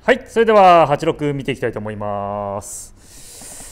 はい、それでは86見ていきたいと思います。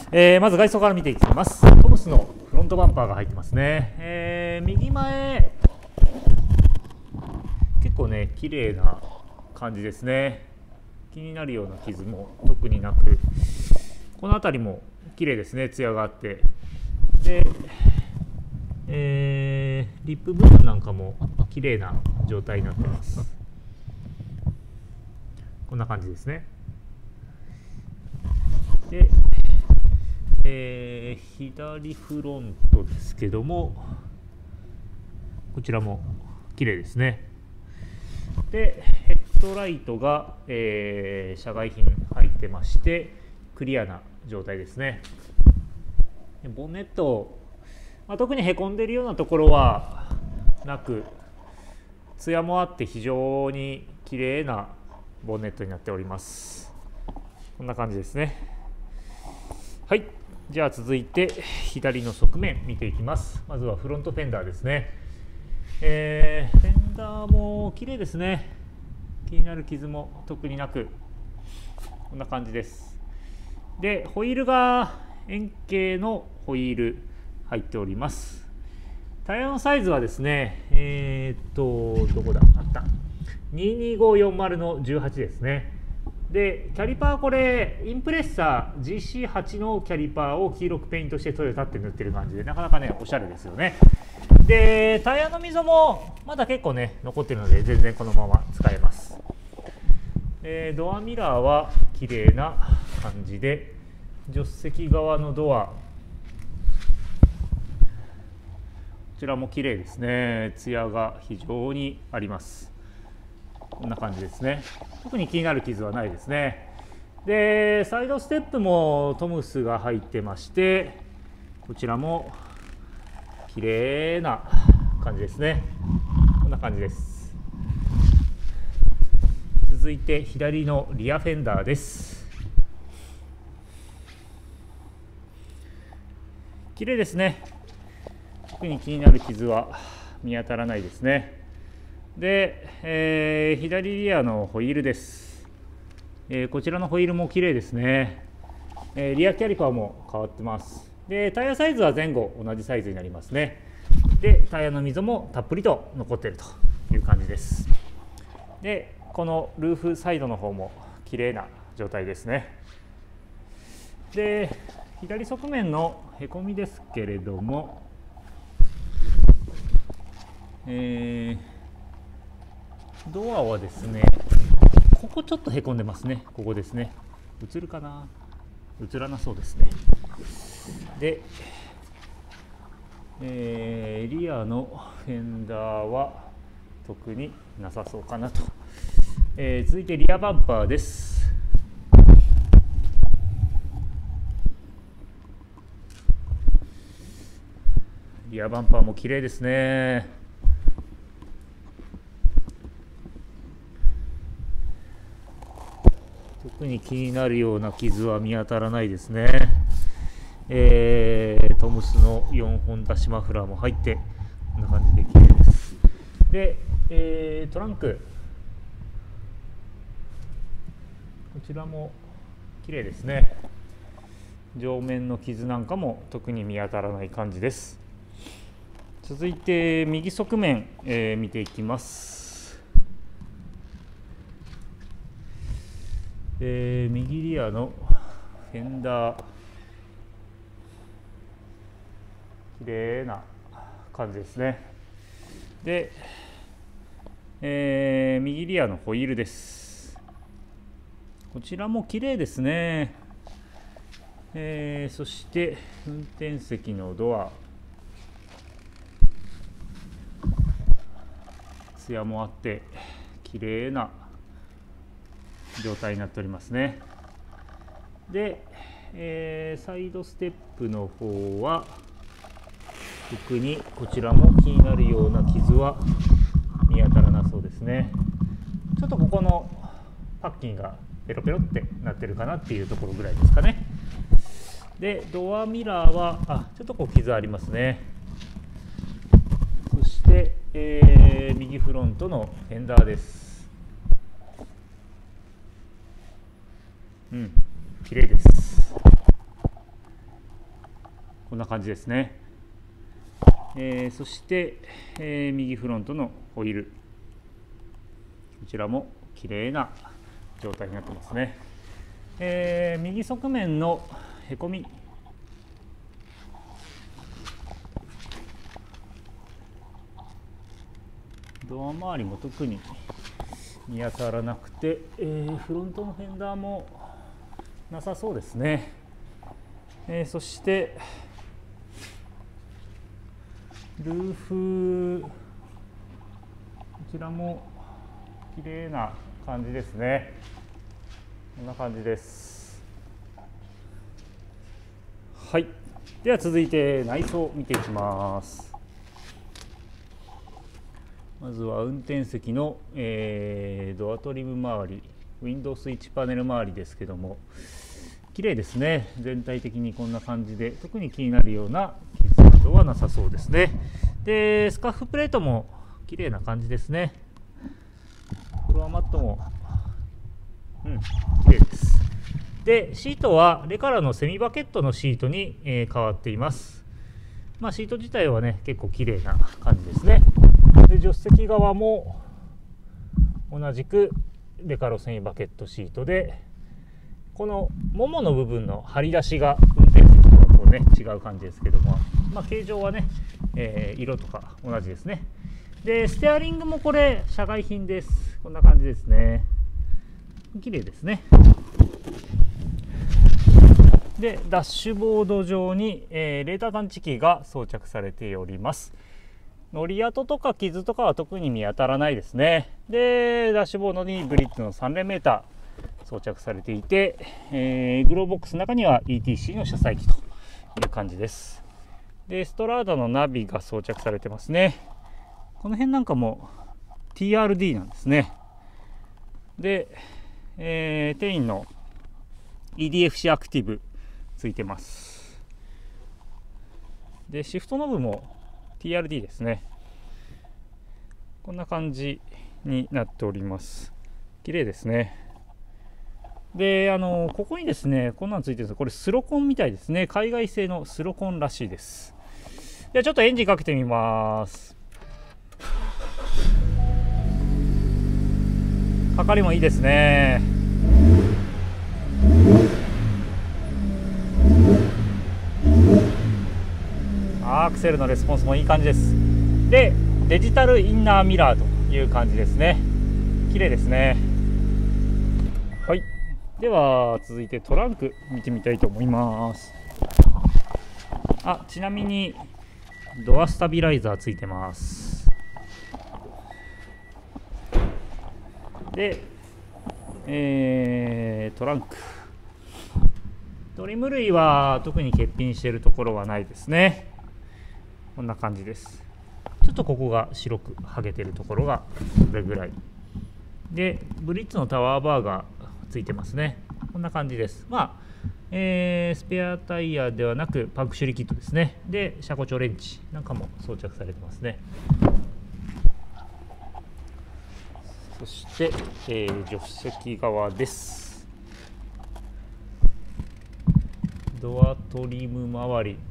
まず外装から見ていきます。トムスのフロントバンパーが入ってますね。右前、結構ね、綺麗な感じですね。気になるような傷も特になく、この辺りも綺麗ですね、ツヤがあって。で、リップ部分なんかも綺麗な状態になってます。こんな感じですね。で、左フロントですけども、こちらも綺麗ですね。で、ヘッドライトが、社外品入ってまして、クリアな状態ですね。ボンネット、特にへこんでいるようなところはなく、ツヤもあって非常に綺麗なボンネットになっております。こんな感じですね。はい、じゃあ続いて左の側面見ていきます。まずはフロントフェンダーですね。フェンダーも綺麗ですね。気になる傷も特になく、こんな感じです。で、ホイールが円形のホイール入っております。タイヤのサイズはですね、どこだあった。22540の18ですね。で、キャリパーこれ、インプレッサー GC8 のキャリパーを黄色くペイントしてトヨタって塗ってる感じで、なかなかね、おしゃれですよね。で、タイヤの溝もまだ結構ね、残ってるので、全然このまま使えます。ドアミラーは綺麗な感じで、助手席側のドア、こちらも綺麗ですね。ツヤが非常にあります。こんな感じですね。特に気になる傷はないですね。で、サイドステップもトムスが入ってまして、こちらも綺麗な感じですね。こんな感じです。続いて左のリアフェンダーです。綺麗ですね。特に気になる傷は見当たらないですね。で、左リアのホイールです。こちらのホイールも綺麗ですね。リアキャリパーも変わってます。で、タイヤサイズは前後同じサイズになりますね。で、タイヤの溝もたっぷりと残っているという感じです。で、このルーフサイドの方も綺麗な状態ですね。で、左側面のへこみですけれども、ドアはですね、ここちょっとへこんでますね。ここですね。映るかな？映らなそうですね。で、リアのフェンダーは特になさそうかなと。続いてリアバンパーです。リアバンパーも綺麗ですね。特に気になるような傷は見当たらないですね。トムスの4本出しマフラーも入ってこんな感じで綺麗です。で、トランク、こちらも綺麗ですね。上面の傷なんかも特に見当たらない感じです。続いて右側面、見ていきます。右リアのフェンダー、綺麗な感じですね。で、右リアのホイールです。こちらも綺麗ですね。そして運転席のドア、ツヤもあって綺麗な状態になっておりますね。で、サイドステップの方は特にこちらも気になるような傷は見当たらなそうですね。ちょっとここのパッキンがペロペロってなってるかなっていうところぐらいですかね。で、ドアミラーはちょっとこう傷ありますね。そして、右フロントのフェンダーです。 綺麗です。こんな感じですね。そして、右フロントのホイール、こちらも綺麗な状態になってますね。右側面のへこみ、ドア周りも特に見当たらなくて、フロントのフェンダーもなさそうですね。そしてルーフ、こちらも綺麗な感じですね。こんな感じです。はい、では続いて内装を見ていきます。まずは運転席の、ドアトリム周り、ウィンドウスイッチパネル周りですけども、綺麗ですね。全体的にこんな感じで、特に気になるような傷などはなさそうですね。で、スカッフプレートも綺麗な感じですね。フロアマットも、綺麗です。で、シートはレカラのセミバケットのシートに、変わっています。シート自体はね、結構綺麗な感じですね。で、助手席側も同じくレカロセミバケットシートで、このももの部分の張り出しが運転席とはこうね違う感じですけども、形状はね、色とか同じですね。で、ステアリングもこれ社外品です。こんな感じですね。綺麗ですね。で、ダッシュボード上に、レーダー探知機が装着されております。乗り跡とか傷とかは特に見当たらないですね。で、ダッシュボードにブリッツの3連メーター装着されていて、グローボックスの中には ETC の車載機という感じです。で、ストラーダのナビが装着されてますね。この辺なんかも TRD なんですね。で、テインの EDFC アクティブついてます。で、シフトノブも TRD ですね。こんな感じになっております。綺麗ですね。で、ここにですね、こんなのついてるんです。これスロコンみたいですね。海外製のスロコンらしいです。じゃあちょっとエンジンかけてみます。かかりもいいですね。アクセルのレスポンスもいい感じです。で、デジタルインナーミラーという感じですね。綺麗ですね。はい。では続いてトランク見てみたいと思います。ちなみにドアスタビライザーついてます。で、トランク、トリム類は特に欠品しているところはないですね。こんな感じです。ちょっとここが白く剥げてるところがそれぐらいで、ブリッツのタワーバーがついてますね。こんな感じです。スペアタイヤではなくパンク修理キットですね。で、車庫調レンチなんかも装着されてますね。そして、助手席側です。ドアトリム周り、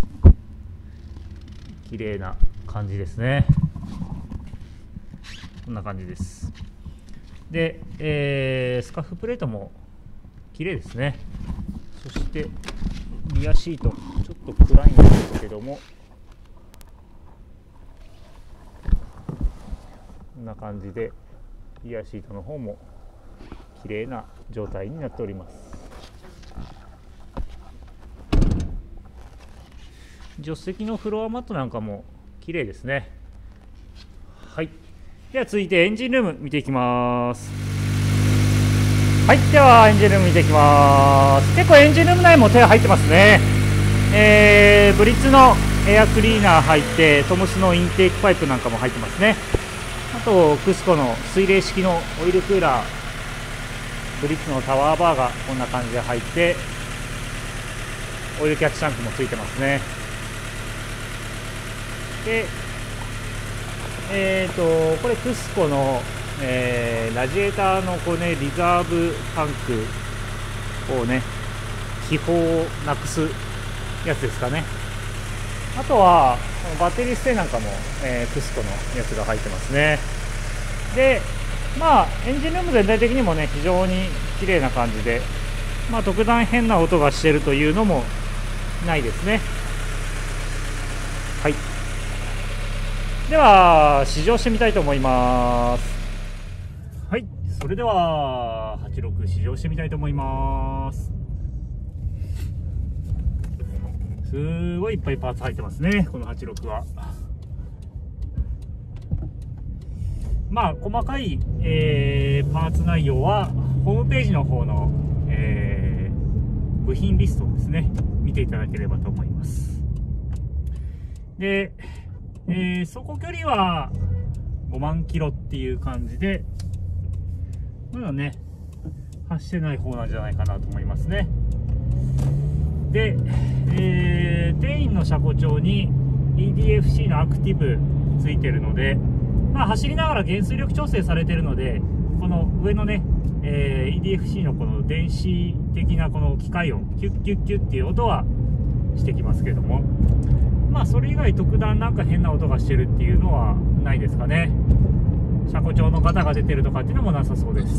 綺麗な感じですね。こんな感じです。で、スカッフプレートも綺麗ですね。そしてリアシート、ちょっと暗いんですけども、こんな感じでリアシートの方も綺麗な状態になっております。助手席のフロアマットなんかも綺麗ですね。はい。では続いてエンジンルーム見ていきます。はい。ではエンジンルーム見ていきます。結構エンジンルーム内も手が入ってますね。ブリッツのエアクリーナー入って、トムスのインテークパイプなんかも入ってますね。あとクスコの水冷式のオイルクーラー、ブリッツのタワーバーがこんな感じで入って、オイルキャッチタンクもついてますね。で、これクスコの、ラジエーターのリザーブタンクこうね、気泡をなくすやつですかね。あとはこのバッテリーステイなんかも、クスコのやつが入ってますね。でまあエンジンルーム全体的にもね非常に綺麗な感じで、まあ特段変な音がしてるというのもないですね。はい、では試乗してみたいと思います。はい、それでは86試乗してみたいと思います。すごいいっぱいパーツ入ってますね、この86は。まあ細かい、パーツ内容はホームページの方の、部品リストをですね見ていただければと思います。で、走行距離は5万キロっていう感じで、まだね走ってない方なんじゃないかなと思いますね。で、定員の車庫帳に EDFC のアクティブついてるので、まあ、走りながら減水力調整されているので、この上のね、EDFC のこの電子的なこの機械音、キュッキュッキュッっていう音はしてきますけれども、まあそれ以外特段なんか変な音がしてるっていうのはないですかね。車庫帳のガタが出てるとかっていうのもなさそうです。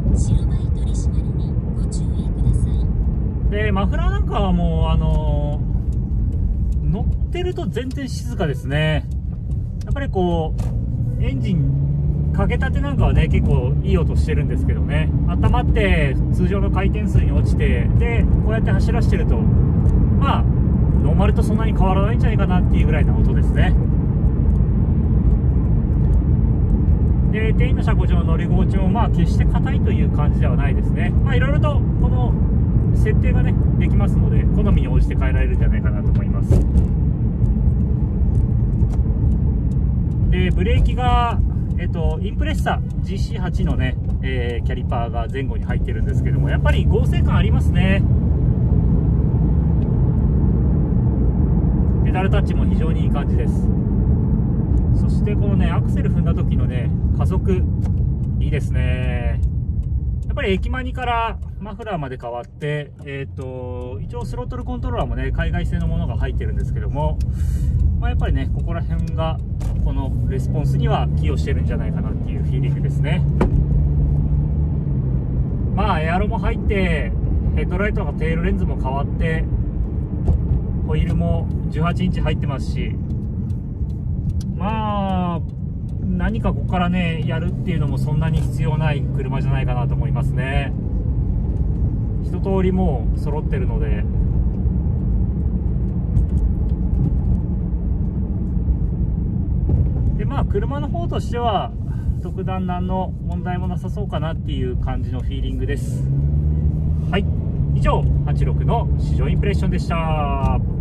でマフラーなんかはもう乗ってると全然静かですね。やっぱりこうエンジンかけたてなんかはね結構いい音してるんですけどね、温まって通常の回転数に落ちて、でこうやって走らせてるとまあノーマルとそんなに変わらないんじゃないかなっていうぐらいの音ですね。で定員の車庫帳の乗り心地もまあ決して硬いという感じではないですね。まあいろいろとこの設定がねできますので好みに応じて変えられるんじゃないかなと思います。でブレーキが、インプレッサ GC8 のね、キャリパーが前後に入ってるんですけども、やっぱり合成感ありますね。ペダルタッチも非常にいい感じです。そしてこのねアクセル踏んだ時のね加速いいですね。やっぱり駅マニからマフラーまで変わって、一応スロットルコントローラーもね海外製のものが入ってるんですけども、まあ、やっぱりねここら辺がこのレスポンスには寄与してるんじゃないかなっていうフィーリングですね。まあエアロも入ってヘッドライトがテールレンズも変わって、ホイールも18インチ入ってますし、まあ何かここからねやるっていうのもそんなに必要ない車じゃないかなと思いますね。一通りもう揃ってるので、でまあ車の方としては特段何の問題もなさそうかなっていう感じのフィーリングです。はい、以上86の試乗インプレッションでした。